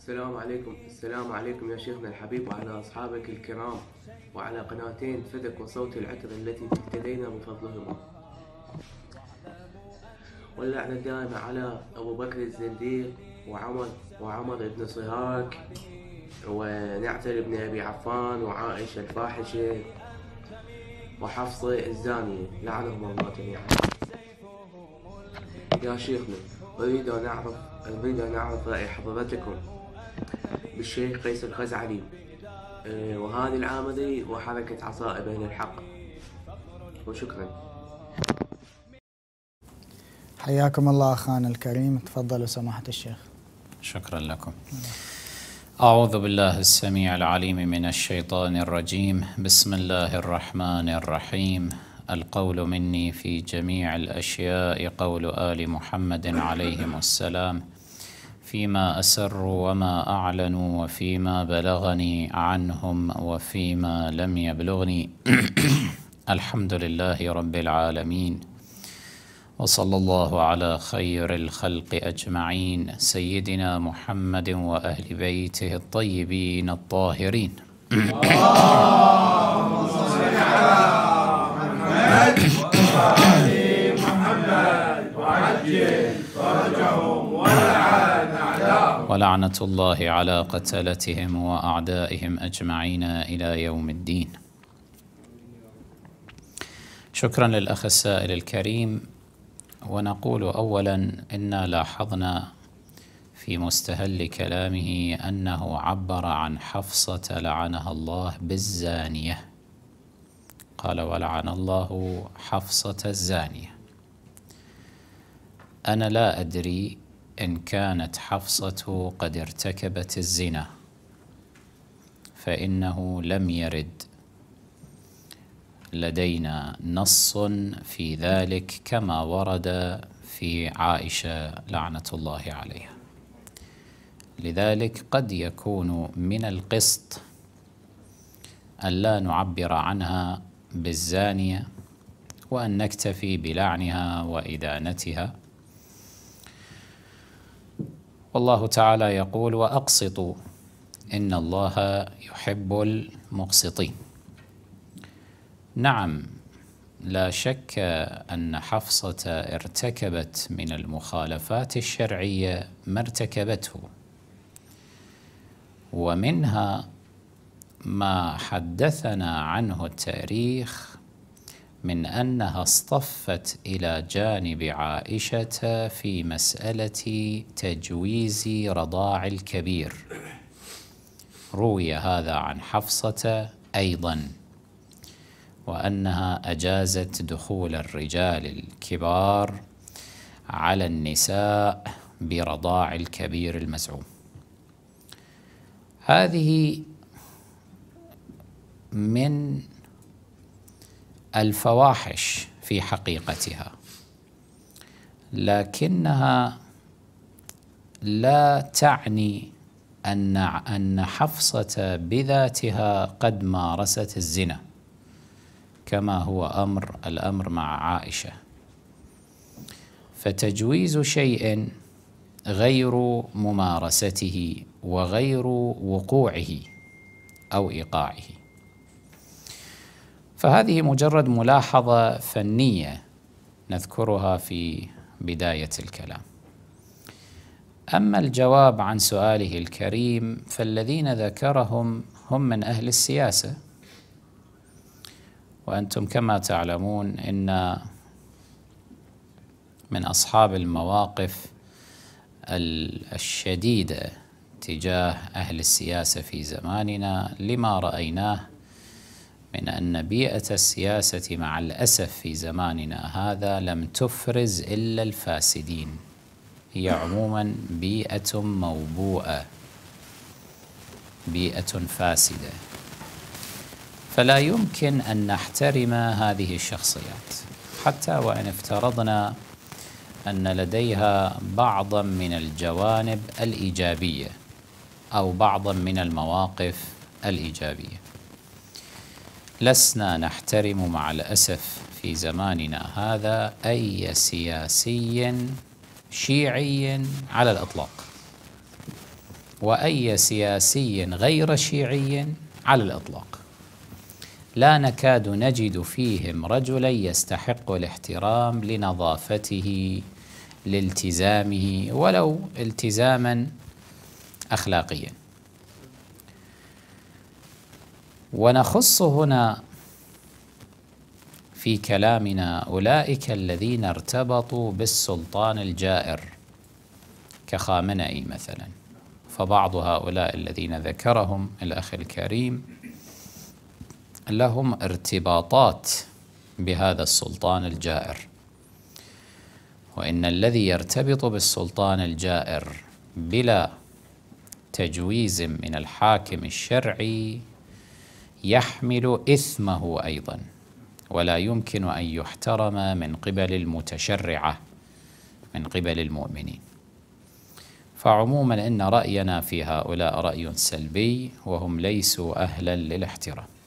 السلام عليكم يا شيخنا الحبيب، وعلى أصحابك الكرام، وعلى قناتين فدك وصوت العتر التي تهتدينا بفضلهما. ولعنا الدائم على أبو بكر الزنديق وعمر بن صهاك ونعتل بن أبي عفان وعائشة الفاحشة وحفصة الزانية لعنهم الله جميعا. يا شيخنا، أريد أن أعرف رأي حضرتكم بالشيخ قيس الخزعلي وهذه العامري وحركة عصائب أهل الحق، وشكرا. حياكم الله أخانا الكريم، تفضلوا سماحة الشيخ. شكرا لكم. أعوذ بالله السميع العليم من الشيطان الرجيم. بسم الله الرحمن الرحيم. القول مني في جميع الأشياء قول آل محمد عليهم السلام، فيما أسروا وما أعلنوا وفيما بلغني عنهم وفيما لم يبلغني. الحمد لله رب العالمين، وصلى الله على خير الخلق أجمعين، سيدنا محمد وأهل بيته الطيبين الطاهرين. اللهم صل على محمد وآل محمد وعجل فرجهم ولعنة الله على قتلتهم وأعدائهم أجمعين إلى يوم الدين. شكرا للأخ السائل الكريم. ونقول أولا إنا لاحظنا في مستهل كلامه أنه عبر عن حفصة لعنها الله بالزانية، قال ولعن الله حفصة الزانية. أنا لا أدري إن كانت حفصة قد ارتكبت الزنا، فإنه لم يرد لدينا نص في ذلك كما ورد في عائشة لعنة الله عليها. لذلك قد يكون من القسط أن لا نعبر عنها بالزانية وأن نكتفي بلعنها وإدانتها. والله تعالى يقول وأقسطوا إن الله يحب المقسطين. نعم، لا شك أن حفصة ارتكبت من المخالفات الشرعية ما ارتكبته، ومنها ما حدثنا عنه التاريخ من أنها اصطفت إلى جانب عائشة في مسألة تجويز رضاع الكبير. روي هذا عن حفصة أيضا، وأنها أجازت دخول الرجال الكبار على النساء برضاع الكبير المزعوم. هذه من الفواحش في حقيقتها، لكنها لا تعني أن حفصة بذاتها قد مارست الزنا كما هو الأمر مع عائشة. فتجويز شيء غير ممارسته وغير وقوعه أو إيقاعه، فهذه مجرد ملاحظة فنية نذكرها في بداية الكلام. أما الجواب عن سؤاله الكريم فالذين ذكرهم هم من أهل السياسة، وأنتم كما تعلمون إن من أصحاب المواقف الشديدة تجاه أهل السياسة في زماننا لما رأيناه من أن بيئة السياسة مع الأسف في زماننا هذا لم تفرز إلا الفاسدين. هي عموما بيئة موبوءة، بيئة فاسدة، فلا يمكن أن نحترم هذه الشخصيات حتى وإن افترضنا أن لديها بعضا من الجوانب الإيجابية أو بعضا من المواقف الإيجابية. لسنا نحترم مع الأسف في زماننا هذا أي سياسي شيعي على الإطلاق، وأي سياسي غير شيعي على الإطلاق. لا نكاد نجد فيهم رجلا يستحق الاحترام لنظافته، لالتزامه ولو التزاما أخلاقيا. ونخص هنا في كلامنا أولئك الذين ارتبطوا بالسلطان الجائر كخامنئي مثلا، فبعض هؤلاء الذين ذكرهم الأخ الكريم لهم ارتباطات بهذا السلطان الجائر، وإن الذي يرتبط بالسلطان الجائر بلا تجويز من الحاكم الشرعي يحمل إثمه أيضا، ولا يمكن أن يحترم من قبل المتشرعة من قبل المؤمنين. فعموما إن رأينا في هؤلاء رأي سلبي وهم ليسوا أهلا للاحترام.